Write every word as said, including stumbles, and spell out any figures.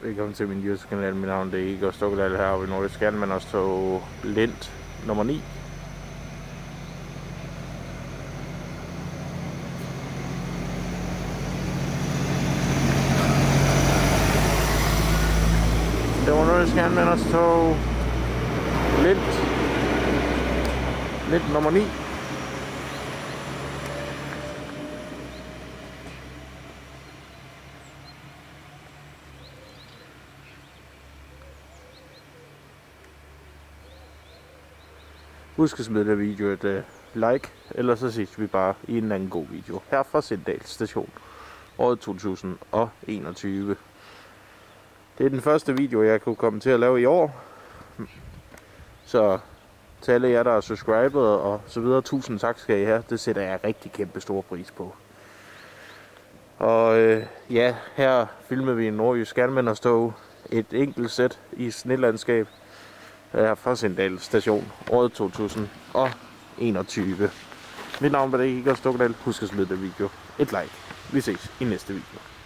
Velkommen til min YouTube-kanal. Mit navn er Igor Stokkedal her ved Nordisk Jernbanertog Lint nummer ni. Det var Nordisk Jernbanertog Lint Lint nummer ni. Husk at smide det video et uh, like, ellers så ses vi bare i en anden god video her fra Sindal Station, året to tusind og enogtyve. Det er den første video, jeg kunne komme til at lave i år. Så til alle jer, der er subscribet og så videre, tusind tak skal I have. Det sætter jeg rigtig kæmpe stor pris på. Og øh, ja, her filmer vi en nordjysk jernbanertog, et enkelt sæt i snelandskab. Her fra Sindal Station, året to tusind og enogtyve. Mit navn er Igor Stokkedal. Husk at smide det video et like. Vi ses i næste video.